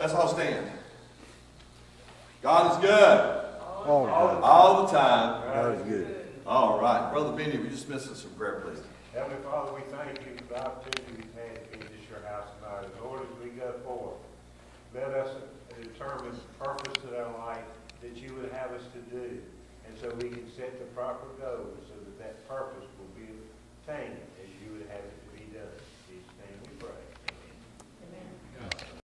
Let's all stand. God is good. All the time. God is good. All right. Brother Benny, would you dismiss us in prayer, please? Heavenly Father, we thank you for the opportunity we've had to be at your house tonight. Lord, as we go forward, let us determine the purpose of our life that you would have us to do. And so we can set the proper goals so that that purpose will be attained as you would have it to be done.